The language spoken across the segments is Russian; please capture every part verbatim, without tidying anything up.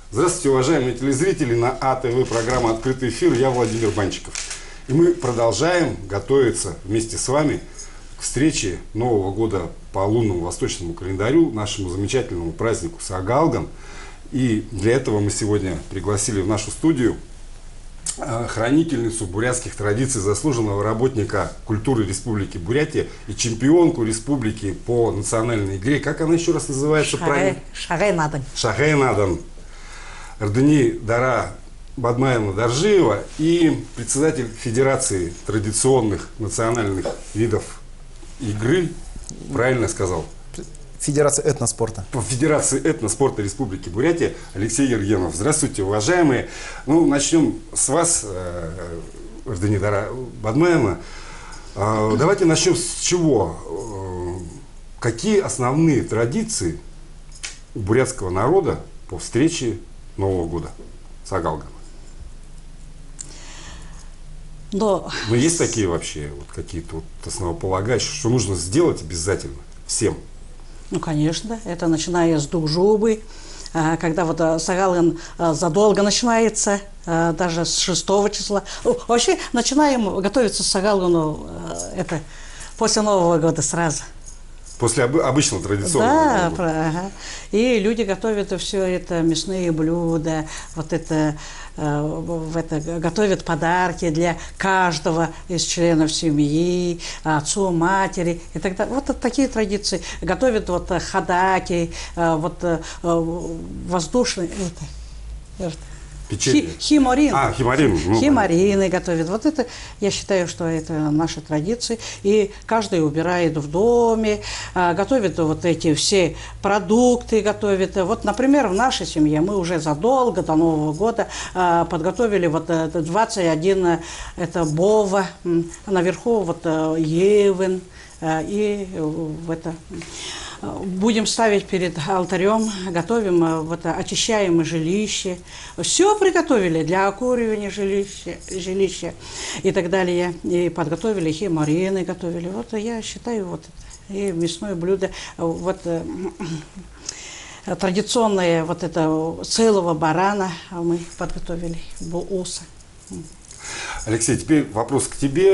Здравствуйте, уважаемые телезрители, на АТВ программа «Открытый эфир», я Владимир Банчиков. И мы продолжаем готовиться вместе с вами к встрече Нового года по лунному восточному календарю, нашему замечательному празднику Сагалган. И для этого мы сегодня пригласили в нашу студию хранительницу бурятских традиций, заслуженного работника культуры Республики Бурятия и чемпионку республики по национальной игре. Как она еще раз называется? Шагай Надан. Шагай Надан. Эрдени Дара Бадмаевна Доржиева и председатель Федерации традиционных национальных видов игры. Правильно сказал? Федерация этноспорта. По Федерации этноспорта Республики Бурятия Алексей Ергенов. Здравствуйте, уважаемые. Ну, начнем с вас, Эрдени Дара Бадмаевна. Давайте начнем с чего? Какие основные традиции у бурятского народа по встрече Нового года Сагалгана? Но... Но есть такие вообще вот какие-то вот основополагающие, что нужно сделать обязательно всем? Ну, конечно, это начиная с Духжубы, когда вот Сагалган задолго начинается, даже с шестого числа. Вообще начинаем готовиться к Сагалгану это после Нового года сразу. После обычного традиционного. Да, ага. И люди готовят все это, мясные блюда, вот это, э, в это, готовят подарки для каждого из членов семьи, отцу, матери и так далее. Вот такие традиции. Готовят вот хадаки, э, вот э, воздушные... Это, Хи, химорин. А, химорин. Ну, Химорины готовят. Вот это, я считаю, что это наши традиции. И каждый убирает в доме, а, готовит вот эти все продукты, готовит. Вот, например, в нашей семье мы уже задолго до Нового года а, подготовили вот двадцать один это бова, наверху вот евен а, и в это... Будем ставить перед алтарем, готовим, вот, очищаем жилище. Все приготовили для окуривания жилища, жилища и так далее. И подготовили химорины, готовили. Вот я считаю, вот и мясное блюдо, вот традиционное, вот это целого барана мы подготовили, буса. Алексей, теперь вопрос к тебе.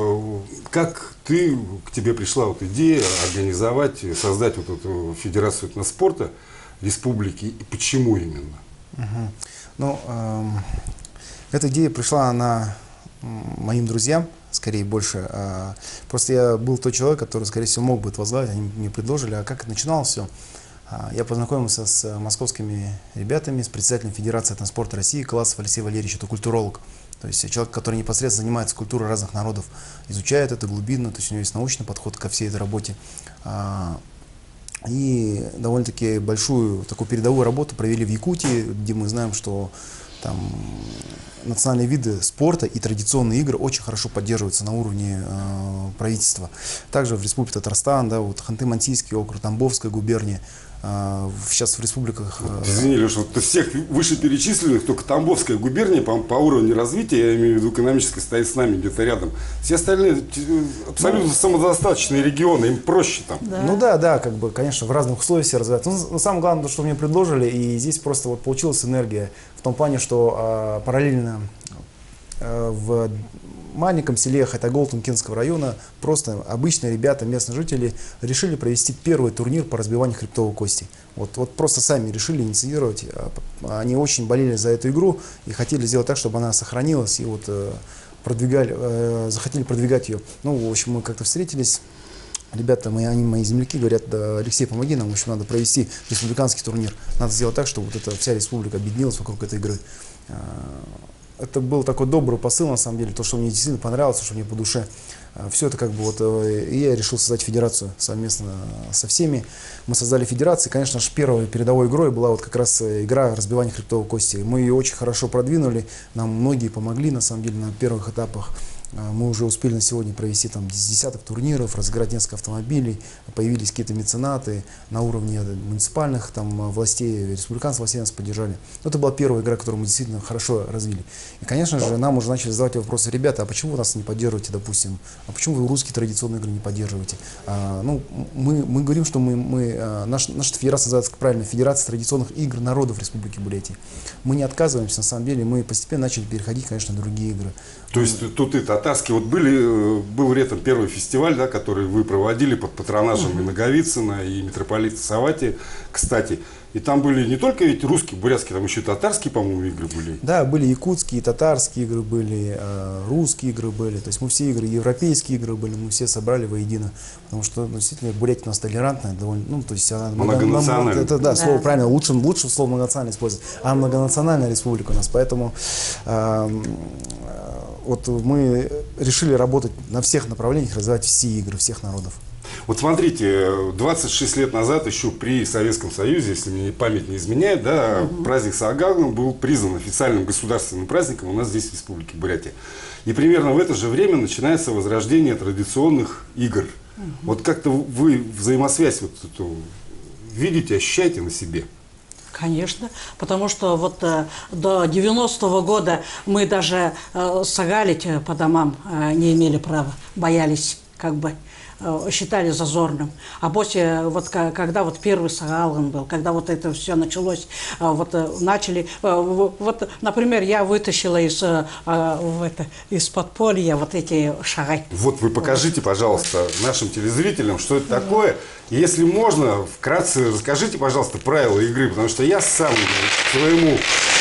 Как ты, к тебе пришла вот идея организовать, создать вот эту Федерацию этноспорта Республики и почему именно? Угу. Ну, э, эта идея пришла она моим друзьям, скорее больше. Э, просто я был тот человек, который, скорее всего, мог бы это возглавить, они мне предложили. А как это начиналось все? Я познакомился с московскими ребятами, с председателем Федерации этноспорта России Колосов Алексей Валерьевич, это культуролог. То есть человек, который непосредственно занимается культурой разных народов, изучает это глубинно, то есть у него есть научный подход ко всей этой работе. И довольно-таки большую такую передовую работу провели в Якутии, где мы знаем, что там национальные виды спорта и традиционные игры очень хорошо поддерживаются на уровне э, правительства. Также в Республике Татарстан, да, вот Ханты-Мансийский округ, Тамбовская губерния, э, сейчас в республиках... Э, Извини, Леша, вот всех вышеперечисленных, только Тамбовская губерния по, по уровню развития, я имею в виду экономической, стоит с нами где-то рядом. Все остальные абсолютно ну, самодостаточные регионы, им проще там. Да. Ну да, да, как бы, конечно, в разных условиях все развиваются. Но, но самое главное, что мне предложили, и здесь просто вот получилась энергия. В том плане, что э, параллельно э, в маленьком селе Хайтагол Тункенского района просто обычные ребята, местные жители, решили провести первый турнир по разбиванию хребтовой кости. Вот, вот просто сами решили инициировать. Они очень болели за эту игру и хотели сделать так, чтобы она сохранилась, и вот э, продвигали, э, захотели продвигать ее. Ну, в общем, мы как-то встретились. Ребята, мои, они мои земляки, говорят: да, Алексей, помоги нам, в общем, надо провести республиканский турнир. Надо сделать так, чтобы вот эта вся республика объединилась вокруг этой игры. Это был такой добрый посыл, на самом деле, то, что мне действительно понравилось, что мне по душе. Все это как бы вот, и я решил создать федерацию совместно со всеми. Мы создали федерацию, конечно же, первой передовой игрой была вот как раз игра разбивания хребтовой кости. Мы ее очень хорошо продвинули, нам многие помогли, на самом деле, на первых этапах. Мы уже успели на сегодня провести там десяток турниров, разыграть несколько автомобилей, появились какие-то меценаты на уровне муниципальных там, властей, республиканских властей нас поддержали. Но это была первая игра, которую мы действительно хорошо развили. И, конечно же, нам уже начали задавать вопросы: ребята, а почему вы нас не поддерживаете, допустим, а почему вы русские традиционные игры не поддерживаете? А, ну, мы, мы говорим, что мы, мы, а, наш, наша федерация называется правильно Федерация традиционных игр народов Республики Бурятии. Мы не отказываемся, на самом деле, мы постепенно начали переходить, конечно, на другие игры. То есть тут и татарские, вот были, был летом первый фестиваль, да, который вы проводили под патронажем uh-huh. и Наговицына, и митрополита Саватия, кстати. И там были не только ведь русские, бурятские, там еще и татарские, по-моему, игры были. Да, были якутские, татарские игры были, э, русские игры были. То есть мы все игры, европейские игры были, мы все собрали воедино. Потому что ну, действительно Бурятия у нас толерантная, довольно, ну, то есть она многонациональная. Это, да, да, слово правильно, лучше, лучше слово многонациональное использовать. А многонациональная республика у нас, поэтому э, вот мы решили работать на всех направлениях, развивать все игры всех народов. Вот смотрите, двадцать шесть лет назад, еще при Советском Союзе, если мне память не изменяет, да, угу. праздник Саагалган был признан официальным государственным праздником у нас здесь, в Республике Бурятия. И примерно в это же время начинается возрождение традиционных игр. Угу. Вот как-то вы взаимосвязь вот эту видите, ощущаете на себе? Конечно, потому что вот э, до девяностого года мы даже э, сагалить по домам э, не имели права, боялись как бы. Считали зазорным. А после, вот, когда вот первый Саагалган был, когда вот это все началось, вот начали, вот, например, я вытащила из, это, из подполья вот эти шагай. Вот вы покажите, пожалуйста, нашим телезрителям, что это такое. И если можно, вкратце расскажите, пожалуйста, правила игры, потому что я сам своему...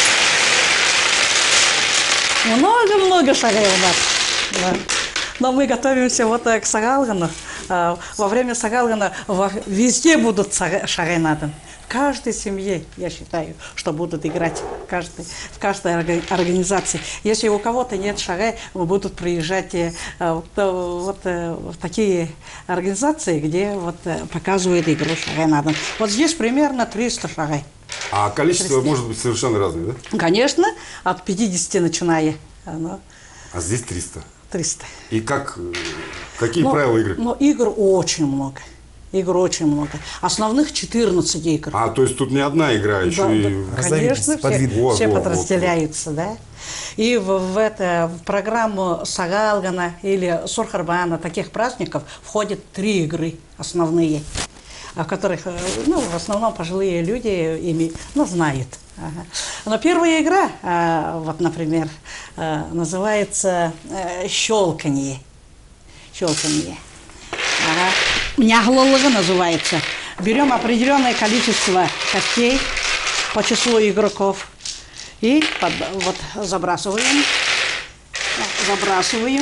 Много-много шагай у нас. Да. Но мы готовимся вот к Саагалгану. Во время Саагалгана везде будут шагай надо. В каждой семье, я считаю, что будут играть каждый, в каждой организации. Если у кого-то нет шагай, будут приезжать вот, вот, в такие организации, где вот, показывают игру шагай надо. Вот здесь примерно триста шагай. А количество триста. Может быть совершенно разное, да? Конечно, от пятидесяти начиная. Но... А здесь триста? триста. И как, какие но, правила игры? Ну, игр очень много. Игр очень много. Основных четырнадцать игр. А, то есть тут не одна игра, еще да, и... Да, конечно, все, вот, все вот, подразделяются, вот, вот. Да. И в, в, это, в программу Саагалгана или Сурхарбана, таких праздников, входят три игры основные, о которых, ну, в основном пожилые люди ими, ну, знают. Ага. Но первая игра, а, вот, например, а, называется а, щелканье. Щелканье. Ага. Няглолога называется. Берем определенное количество костей по числу игроков и под, вот, забрасываем, забрасываем.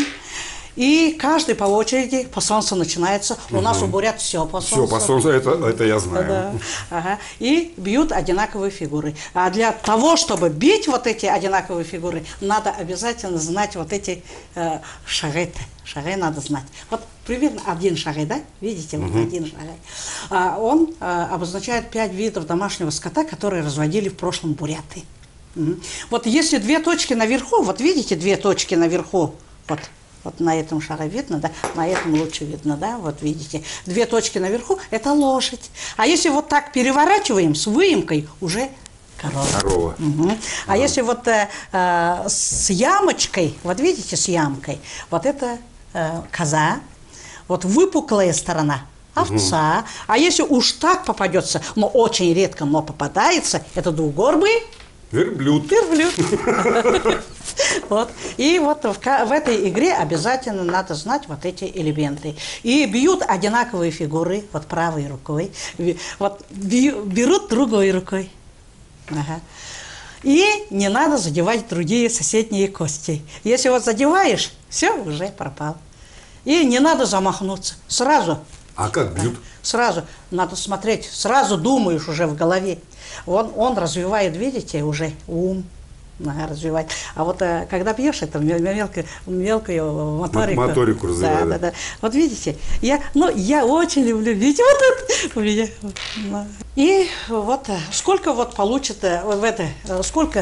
И каждый по очереди, по солнцу начинается. Угу. У нас у бурят все по солнцу. Все по солнцу, это, это я знаю. Да. Ага. И бьют одинаковые фигуры. А для того, чтобы бить вот эти одинаковые фигуры, надо обязательно знать вот эти э, шагай. Шагай надо знать. Вот примерно один шагай, да? Видите, вот угу. один шагай. А, он а, обозначает пять видов домашнего скота, которые разводили в прошлом буряты. Угу. Вот если две точки наверху, вот видите две точки наверху, вот. Вот на этом шаре видно, да, на этом лучше видно, да, вот видите. Две точки наверху – это лошадь. А если вот так переворачиваем с выемкой, уже корова. Корова. Угу. А ага. если вот э, э, с ямочкой, вот видите, с ямкой, вот это э, коза, вот выпуклая сторона – овца. Угу. А если уж так попадется, но очень редко, но попадается, это двугорбый верблюд. Верблюд. Вот. И вот в, в этой игре обязательно надо знать вот эти элементы. И бьют одинаковые фигуры, вот правой рукой, вот берут другой рукой. Ага. И не надо задевать другие соседние кости. Если вот задеваешь, все, уже пропал. И не надо замахнуться. Сразу. А как бьют? Сразу. Надо смотреть. Сразу думаешь уже в голове. Он, он развивает, видите, уже ум. Ага, развивать. А вот а, когда бьешь, это мелкую, мелкую моторику. Моторику развивает. Да, да, да. Вот видите, я, ну, я очень люблю видеть вот это у меня. И вот сколько вот получит в это, сколько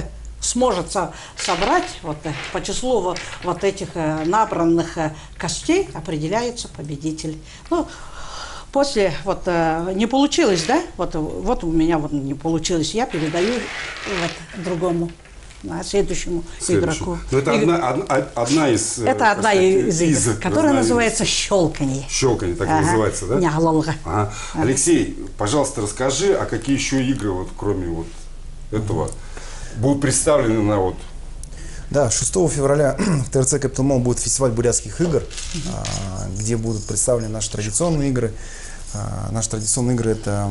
сможет со- собрать вот, э, по числу вот, вот этих э, набранных э, костей, определяется победитель. Ну, после вот э, не получилось, да? Вот, вот у меня вот не получилось, я передаю вот другому, а, следующему, Следующему. игроку. Но это И- одна, одна, одна из... э, это так одна сказать, из игр, которая разновидностей. называется щелканье. Щелканье, так и Ага. называется, да? Нялалга. Ага. Алексей, пожалуйста, расскажи, а какие еще игры, вот, кроме вот этого, будут представлены на вот... Да, шестого февраля в ТРЦ Capital Mall будет фестиваль бурятских игр, а, где будут представлены наши традиционные игры. А, Наши традиционные игры — это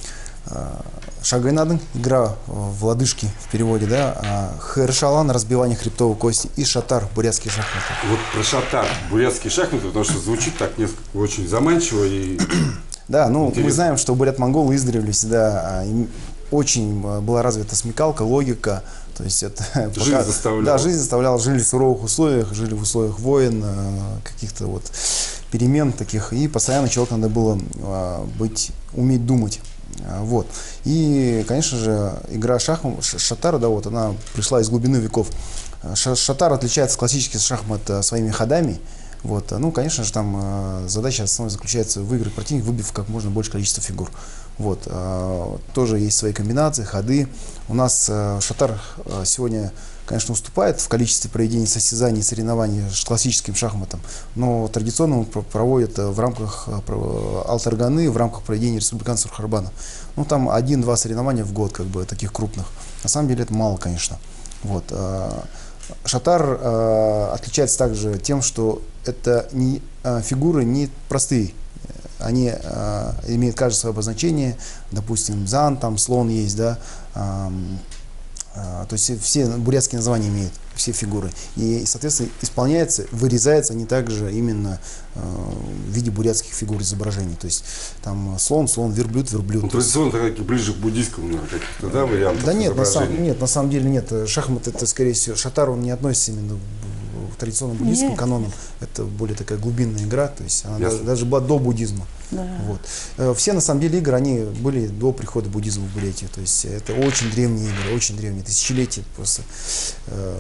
а, шагайнадын, игра в лодыжки в переводе, да, а, хэршалан, разбивание хребтовой кости, и шатар, бурятские шахматы. Вот про шатар, бурятские шахматы, потому что звучит так несколько очень заманчиво и... Да, ну Интересно. мы знаем, что бурят-монголы издревле всегда а, им очень а, была развита смекалка, логика. То есть это Жизнь пока- заставляла. Да, жизнь заставляла, жили в суровых условиях, жили в условиях войн, а, каких-то вот перемен таких, и постоянно человеку надо было а, быть, уметь думать. А, Вот. И, конечно же, игра шахмат, ш- шатара, да, вот она пришла из глубины веков. Ша- Шатар отличается от классических шахмат а, своими ходами. Вот. Ну, конечно же, там а, задача основная заключается в выиграть противника, выбив как можно больше количество фигур. Вот. а, Тоже есть свои комбинации, ходы. У нас а, шатар а, сегодня, конечно, уступает в количестве проведения состязаний и соревнований с классическим шахматом, но традиционно он про- проводит а, в рамках а, про- Алтарганы, в рамках проведения республиканцев Харбана. Ну, там один-два соревнования в год, как бы, таких крупных. На самом деле это мало, конечно. Вот. а, Шатар а, отличается также тем, что это не, а, фигуры не простые. Они а, имеют каждое свое обозначение. Допустим, зан, там слон есть, да. а, а, то есть все бурятские названия имеют, все фигуры. И, соответственно, исполняется, вырезается они также именно а, в виде бурятских фигур изображений. То есть там слон, слон, верблюд, верблюд. Ну, традиционно так, ближе к буддийскому, наверное, каких-то, да, вариантов Да нет на, самом, изображений? нет, на самом деле нет. Шахмат — это, скорее всего, шатар, он не относится именно к традиционным буддийским Нет. канонам. Это более такая глубинная игра, то есть она Ясно. даже, даже была до буддизма. Да. Вот. Э, Все, на самом деле, игры, они были до прихода буддизма в Бурятию. То есть это очень древние игры, очень древние, тысячелетия просто. э,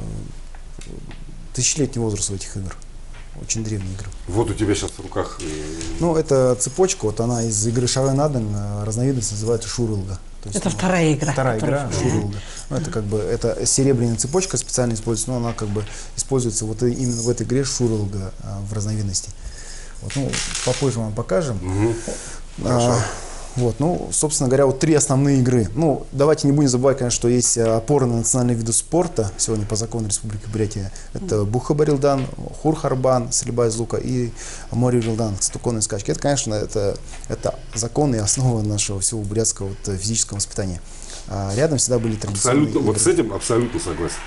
Тысячелетний возраст у этих игр. Очень древние игры. Вот у тебя сейчас в руках... э, Ну, это цепочка, вот она из игры Шагайнаден, разновидность называется Шурылга. То есть, Это ну, вторая игра. Вторая которая- игра, Шурылга. Ну, это как бы, это серебряная цепочка специально используется, но она как бы используется вот и- именно в этой игре Шурылга а, в разновидности. Вот, ну, попозже вам покажем. Мгм. А, Хорошо. вот, ну, собственно говоря, вот три основные игры. Ну, давайте не будем забывать, конечно, что есть а, опорные национальные виды спорта сегодня по закону Республики Бурятия. Это Бухабарилдан, Хурхарбан, стрельба из лука, и Моририлдан, стуконные скачки. Это, конечно, это, это закон и основа нашего всего бурятского вот, физического воспитания. А рядом всегда были традиционные Абсолютно, вот игры. с этим абсолютно согласен.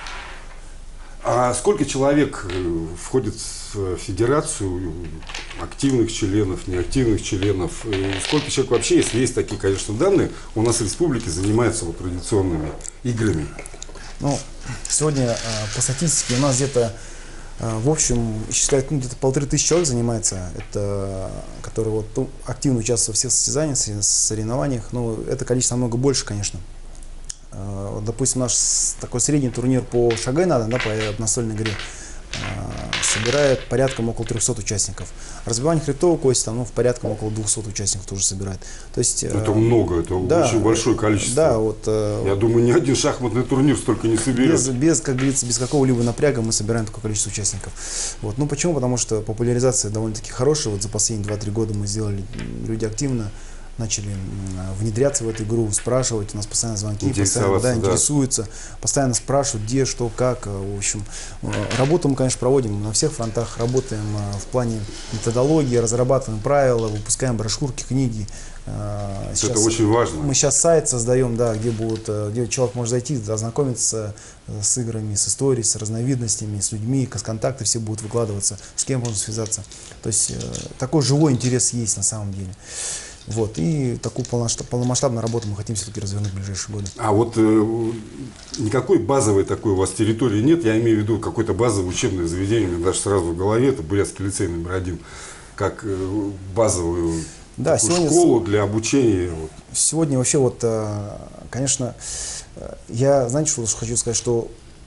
А сколько человек э, входит в федерацию, активных членов, неактивных членов? И сколько человек вообще, если есть такие, конечно, данные, у нас в республике занимаются вот традиционными играми? Ну, сегодня а, по статистике у нас где-то, а, в общем, исчисляют, ну, где-то полторы тысячи человек занимается, это, которые вот, ну, активно участвуют во всех состязаниях, сорев- соревнованиях. Ну, это количество намного больше, конечно. А, вот, допустим, наш с- такой средний турнир по шагайнаден, да, по настольной игре, а, собирает порядком около трехсот участников. Разбивание хребтовой кости, там, ну, в порядком около двухсот участников тоже собирает. То есть, Это э, много, это да, очень большое количество. Да, вот, э, Я думаю, ни один шахматный турнир столько не соберет. без, без, как говорится, без какого-либо напряга мы собираем такое количество участников. Вот. Ну почему? Потому что популяризация довольно-таки хорошая. Вот за последние два-три года мы сделали, м, люди активно начали м, внедряться в эту игру, спрашивать. У нас постоянно звонки, постоянно, Интересоваться, да, да. интересуются, постоянно спрашивают, где, что, как. Э, В общем, э, работу мы, конечно, проводим на всех фронтах. Работаем э, в плане методологии, разрабатываем правила, выпускаем брошюрки, книги. Э, Это сейчас- очень важно. мы сейчас сайт создаем, да, где будут, э, где человек может зайти, ознакомиться э, с играми, с историей, с разновидностями, с людьми, с контакты все будут выкладываться, с кем можно связаться. То есть э, такой живой интерес есть на самом деле. Вот. И такую полномасштаб- полномасштабную работу мы хотим все-таки развернуть в ближайшие годы. А вот э, никакой базовой такой у вас территории нет, я имею в виду какое-то базовое учебное заведение, у меня даже сразу в голове, это Бурятский лицей номер один, как э, базовую Да, такую сегодня- школу для обучения. Вот. Сегодня вообще вот, э, конечно, э, я, знаете, что хочу сказать, что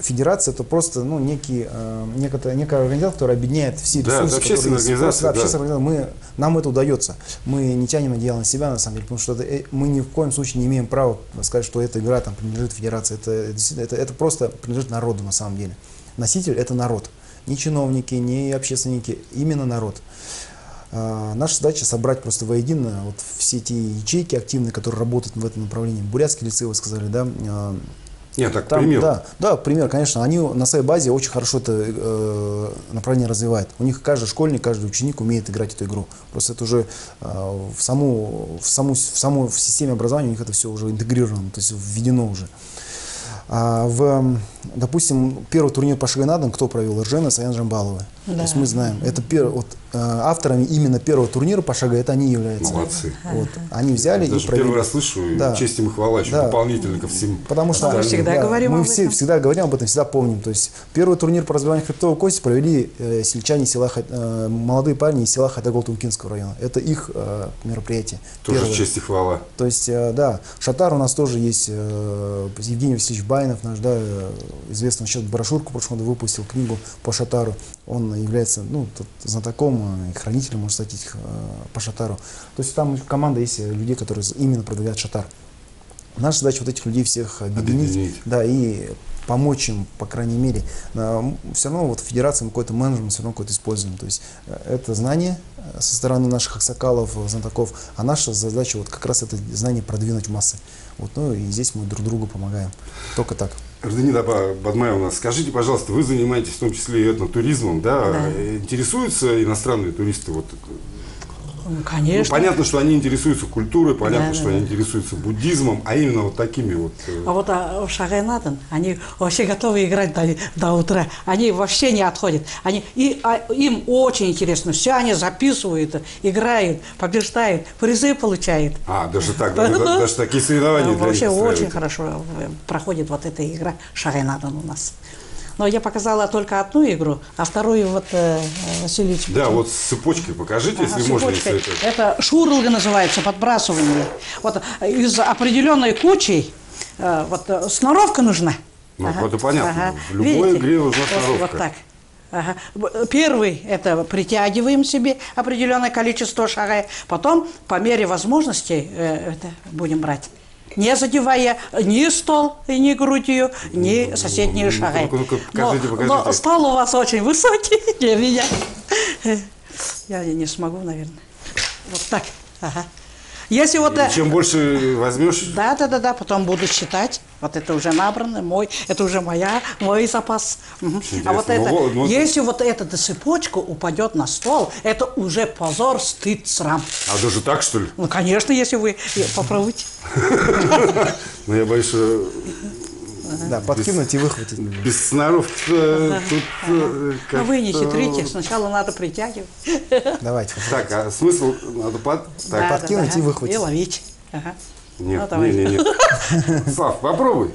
федерация это просто ну, некий, э, некая, некая организация, которая объединяет все Да, ресурсы, это общественная которые есть. организация, Просто, да. общественная организация. Мы, нам это удается. Мы не тянем одеяло на себя, на самом деле, потому что это, э, мы ни в коем случае не имеем права сказать, что эта игра там, принадлежит федерации. Это, действительно, это, это просто принадлежит народу на самом деле. Носитель это народ. Не чиновники, не общественники, именно народ. А, наша задача собрать просто воедино вот все те ячейки активные, которые работают в этом направлении. Бурятский лицей, вы сказали, да? А, Нет, так, там, пример. Да, да, пример, конечно. Они на своей базе очень хорошо это э, направление развивают. У них каждый школьник, каждый ученик умеет играть эту игру. Просто это уже э, в, саму, в, саму, в саму в системе образования у них это все уже интегрировано, то есть введено уже. А в, допустим, первый турнир по шаге на дом кто провел? Иржена, Саян Жамбалова. Да. То есть мы знаем, это пер, вот, э, авторами именно первого турнира по шага это они являются. Молодцы. Вот, они взяли Даже и провели. первый раз слышу, и Да. честь им и хвала, еще Да. дополнительно ко всем. Потому что Мы всегда говорим мы об все этом. всегда говорим об этом, всегда помним. То есть первый турнир по разбиванию хребтовой кости провели э, сельчане села, Хат- э, молодые парни из села Хатагол-Тункинского района. Это их э, мероприятие. Тоже Первое. честь и хвала. То есть, э, да, Шатар у нас тоже есть, э, Евгений Васильевич Байнов, наш, да, э, известный, он сейчас брошюрку в прошлом году выпустил, книгу по Шатару. Он является, ну, тот знатоком и хранителем, можно сказать, этих, э, по Шатару. То есть там команда есть людей, которые именно продвигают Шатар. Наша задача вот этих людей всех объединить, Объединить. да, и помочь им, по крайней мере. Все равно вот федерация мы какой-то менеджмент все равно какой-то используем. То есть э, это знание э, со стороны наших аксакалов, знатоков, а наша задача вот как раз это знание продвинуть в массы. Вот, ну и здесь мы друг другу помогаем. Только так. Эрденида Бадмаевна, скажите, пожалуйста, вы занимаетесь в том числе и этнотуризмом, да? Да. Интересуются иностранные туристы? Вот, Ну, ну, конечно. понятно, что они интересуются культурой, понятно, Да, что да, они да. интересуются буддизмом, а именно вот такими вот. э, А вот а, в Шагайнатан они вообще готовы играть до, до утра. Они вообще не отходят. Они, и, а, им очень интересно. Все они записывают, играют, побеждают, призы получают. А, даже так, да, да, даже такие соревнования для Вообще них очень устраиваете. хорошо э, проходит вот эта игра Шагайнатан у нас. Но я показала только одну игру, а вторую вот э, Василий Ильич. Да, вот с цепочкой покажите, Ага, если можно. цепочкой. Если это... Это шурлга называется, подбрасывание. Вот из определенной кучи э, вот э, сноровка нужна. Ну, это понятно. В любой Видите? игре нужна Вот- сноровка. Вот так. Ага. Б- Первый – это притягиваем себе определенное количество шагов, потом по мере возможностей э, это будем брать. Не задевая ни стол, и ни грудью, ни соседние Ну-ка, шаги. ну-ка, ну-ка, покажите, но, покажите. но стол у вас очень высокий для меня. Я не смогу, наверное. Вот так. Ага. Если вот... э, И чем больше возьмешь, Да, да, да, да, потом буду считать. Вот это уже набрано, мой, это уже моя, мой запас. Мгм. А вот Интересно. это, Ну, вот, ну, если вот эта цепочка упадет на стол, это уже позор, стыд, срам. а даже так, что ли? Ну, конечно, если вы э, попробуйте. Ну, я боюсь, что Да, подкинуть и выхватить. без сноровки э, тут э, Но вы не как-то- хитрите, сначала надо притягивать. Давайте. Так, а смысл надо под... Да, Так, да, подкинуть да, и выхватить. И ловить. Ага. Ну, нет, давай. не, не, нет. Слав, попробуй.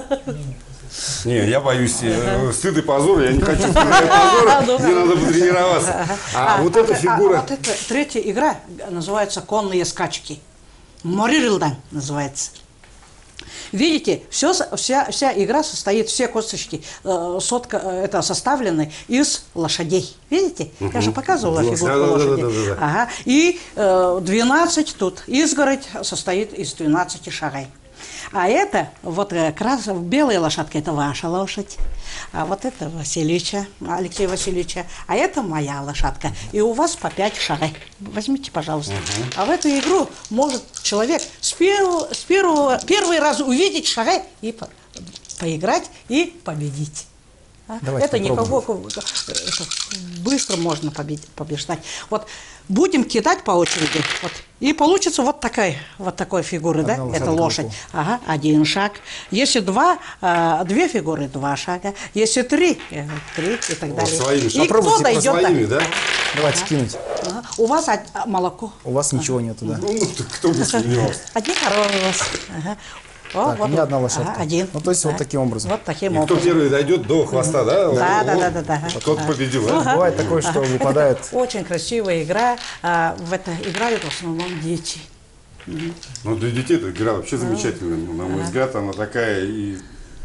Не, я боюсь. э, Стыд и позор, я не хочу стыда и позора, мне надо потренироваться. А вот эта а фигура... вот эта третья игра называется «Конные скачки». Моририлдан называется. Видите, все, вся, вся игра состоит, все косточки э, сотка, э, это составлены из лошадей. Видите? Я же показывала Да, фигурку да, да, да, лошади. да, да, да. Ага. И э, двенадцать тут. Изгородь состоит из двенадцати шагай. А это, вот э, крас, белая лошадка, это ваша лошадь. А вот это Васильевича, Алексея Васильевича. А это моя лошадка. И у вас по пять шагай. Возьмите, пожалуйста. А в эту игру может человек с первого, с первого первый раз увидеть шагай и по- поиграть и победить. А? Давайте Это попробуем. никакого, это быстро можно победить, побеждать. Вот будем кидать по очереди, вот, и получится вот такая, вот такой фигуры, да? Одна Это лошадка лошадь. Ага, один шаг. Если два, а, две фигуры, два шага. Если три, э, три и так далее. своими И шагами. кто Попробуйте по дойдет своими, до- да? Давайте кинуть. Ага. У вас од- а, молоко. У вас ничего нету, да. Ну, так кто бы сомневался. Одни коровы у вас. Ага. О, Так, у меня одна лошадка. Ага, один. Ну, то есть вот Да. таким образом. Вот таким И кто образом. первый дойдет до хвоста, да? Да, да, он- да, да, да. Тот победил, да? Ага. Бывает такое, что выпадает. Это очень красивая игра. А, в это играют в основном дети. Ну, для детей эта игра вообще замечательная. Ну, на мой взгляд, она такая и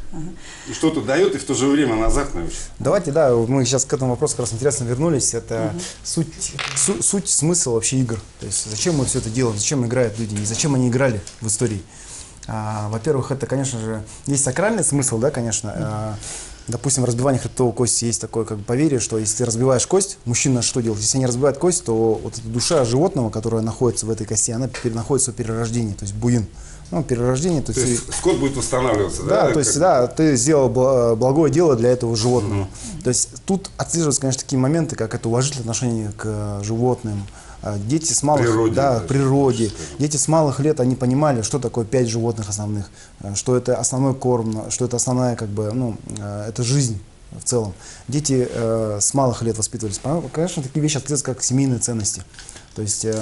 И что-то дает, и в то же время она азартная очень. Давайте, да, мы сейчас к этому вопросу как раз интересно вернулись. Это Мгм. суть, су- суть, смысл вообще игр. То есть зачем мы все это делаем, зачем играют люди и зачем они играли в истории. А, во-первых, это, конечно же, есть сакральный смысл, да, конечно. А, допустим, в разбивании хребтовой кости есть такое как бы поверье, что если ты разбиваешь кость, мужчина что делает? Если они разбивают кость, то вот эта душа животного, которая находится в этой кости, она пере- находится в перерождении, то есть буин. Ну, перерождение, то То есть... есть скот будет восстанавливаться, да? Да, то есть, Как- да, ты сделал бла- благое дело для этого животного. То есть тут отслеживаются, конечно, такие моменты, как это уважительное отношение к э, животным. А Дети с малых, Природе, да, да, природе. скажем. Дети с малых лет, они понимали, что такое пять животных основных, э, что это основной корм, что это основная, как бы, ну, э, это жизнь в целом. Дети э, с малых лет воспитывались. Понятно, конечно, такие вещи отслеживаются как семейные ценности. То есть э,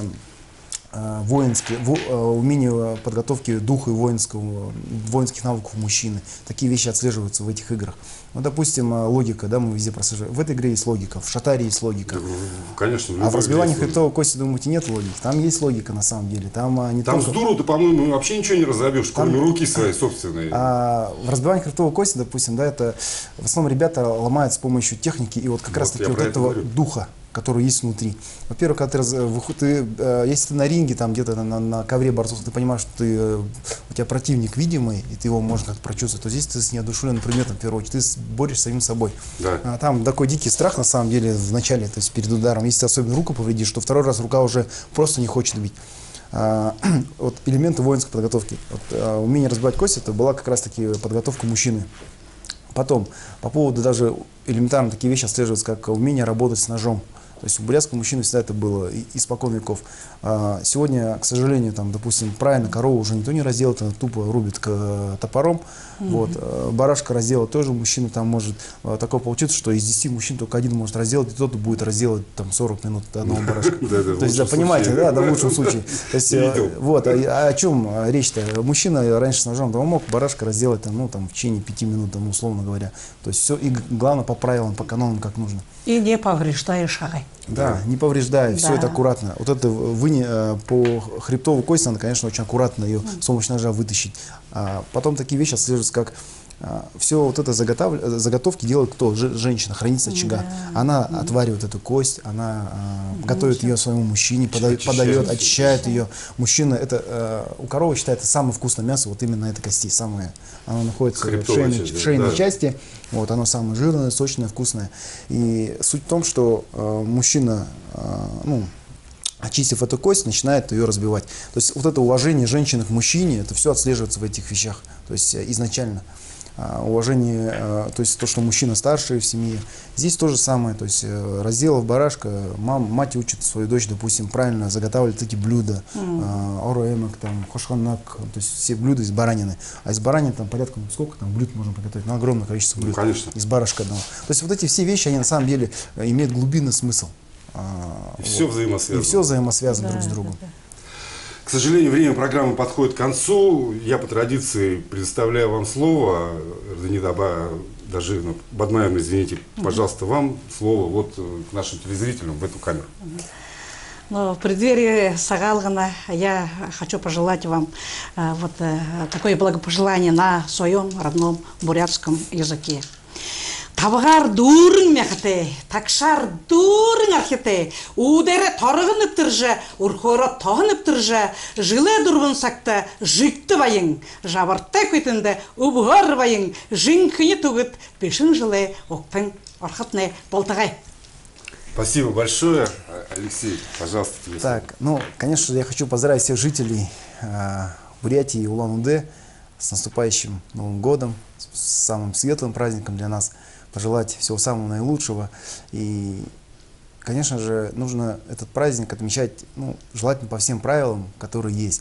э, воинские, во- э, умение подготовки духа и воинского, воинских навыков у мужчины. Такие вещи отслеживаются в этих играх. Ну, допустим, э, логика, да, мы везде прослеживаем. В этой игре есть логика, в шатаре есть логика. Да, конечно. А в любой разбивании есть логика. хребтовой кости, думаете, нет логики? Там есть логика на самом деле. Там а, не Там только... с дуру ты, по-моему, вообще ничего не разобьешь, Там- кроме руки своей собственной. А, в разбивании хребтовой кости, допустим, да, это в основном ребята ломают с помощью техники и вот как Вот раз таки я вот про это этого говорю. духа, который есть внутри. Во-первых, когда ты, раз- выход- ты, э, если ты на ринге, там где-то на, на- на ковре борцов, ты понимаешь, что ты, э, у тебя противник видимый, и ты его можно как-то прочувствовать, то здесь ты с неодушевленным предметом, в первую очередь, ты с- борешься с самим собой. Да. А там такой дикий страх, на самом деле, в начале, то есть перед ударом. Если ты особенно руку повредишь, то второй раз рука уже просто не хочет бить. А, вот элементы воинской подготовки. Вот, а, умение разбивать кости, это была как раз-таки подготовка мужчины. Потом, по поводу даже элементарно такие вещи отслеживаются, как умение работать с ножом. То есть у бурятского мужчины всегда это было и- испокон веков. А сегодня, к сожалению, там, допустим, правильно корову уже никто не разделает, она тупо рубит к- топором. Вот. А барашка разделать тоже мужчина там может. а, Такое получится, что из десяти мужчин только один может разделать, и тот будет разделать там сорок минут одного барашка. Да, да, в То есть, да, лучшем понимаете, случае. да, да, в лучшем случае. То есть, Не э, видел. вот, а, о чем речь-то? Мужчина раньше с ножом, да, он мог барашка разделать там, ну, там, в течение пяти минут, там, условно говоря. То есть все, и г- главное по правилам, по канонам, как нужно. И не повреждаешь ай. Да, не повреждая, все Да. это аккуратно. Вот это выне, э, по хребтовой кости надо, конечно, очень аккуратно ее с помощью ножа вытащить. А потом такие вещи отслеживаются, как все вот это заготов- заготовки делает кто? Же- женщина, хранится очага. Она отваривает эту кость, она а, готовит ее своему мужчине, подает, Очищает. подает, очищает ее. Мужчина, это э, у коровы считается самое вкусное мясо, вот именно на этой кости, самое. Оно находится в Хребтовая шейной, часть, в шейной да. части, вот, оно самое жирное, сочное, вкусное. И суть в том, что э, мужчина, э, ну, очистив эту кость, начинает ее разбивать. То есть вот это уважение женщины к мужчине, это все отслеживается в этих вещах, то есть э, изначально. А, уважение, э, то есть то, что мужчина старший в семье. Здесь то же самое, то есть э, разделав барашка, мам, мать учит свою дочь, допустим, правильно заготавливать эти блюда, ороэмок, там, хошханак, то есть все блюда из баранины. А из баранины там порядка, ну, сколько там блюд можно приготовить? Ну, огромное количество Ну, блюд. конечно. Из барашка одного. То есть вот эти все вещи, они на самом деле э, имеют глубинный смысл. А, И все взаимосвязано. И все взаимосвязано друг с другом. К сожалению, время программы подходит к концу. Я по традиции предоставляю вам слово. Эрденида Дажиевна Бадмаевна, извините, пожалуйста, вам слово вот э, к нашим телезрителям в эту камеру. Но в преддверии Сагалгана я хочу пожелать вам э, вот э, такое благопожелание на своем родном бурятском языке. Табгар дурын мяхте, такшар дурын архите, удере торгынып тұржа, урхора тоғынып тұржа, жылы дұрғын сақта жикті байың, жабырттай көтінді ұбғар байың, жинкіні түгіт, бешін жылы оқтың орхытны болтығай. Спасибо большое. Алексей, пожалуйста, тебе слово. Так, ну, конечно же, я хочу поздравить всех жителей э, Бурятии и Улан-Удэ с наступающим Новым годом, с самым светлым праздником для нас, пожелать всего самого наилучшего. И, конечно же, нужно этот праздник отмечать, ну, желательно по всем правилам, которые есть.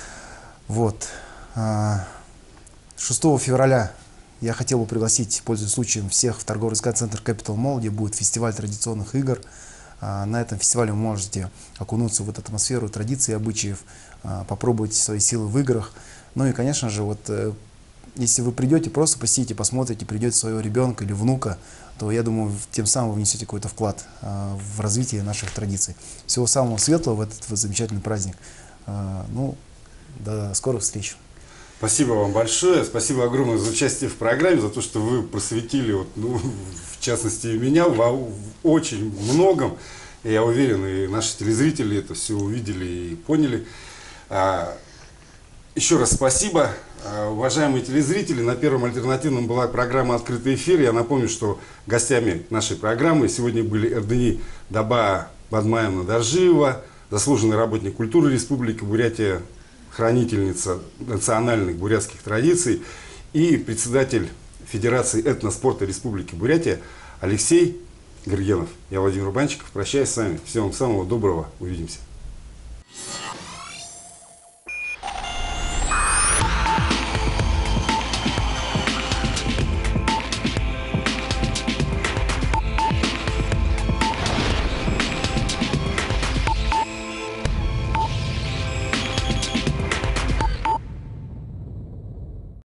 Вот. А, шестого февраля я хотел бы пригласить, пользуясь случаем, всех в торгово-развлекательный центр Capital Mall, где будет фестиваль традиционных игр. А, на этом фестивале вы можете окунуться в эту атмосферу традиций и обычаев, а, попробовать свои силы в играх. Ну и, конечно же, вот э, если вы придете, просто посетите, посмотрите, придете своего ребенка или внука, то, я думаю, тем самым вы внесете какой-то вклад а, в развитие наших традиций. Всего самого светлого в этот вот замечательный праздник. А, ну, до скорых встреч. Спасибо вам большое, спасибо огромное за участие в программе, за то, что вы просветили, вот, ну, в частности, и меня в, в очень многом. И я уверен, и наши телезрители это все увидели и поняли. А, еще раз спасибо. А, уважаемые телезрители, на Первом альтернативном была программа «Открытый эфир». Я напомню, что гостями нашей программы сегодня были Эрдени Даба Бадмаевна Доржиева, заслуженный работник культуры Республики Бурятия, хранительница национальных бурятских традиций, и председатель Федерации этноспорта Республики Бурятия Алексей Гергенов. Я Владимир Банчиков. Прощаюсь с вами. Всего вам самого доброго. Увидимся.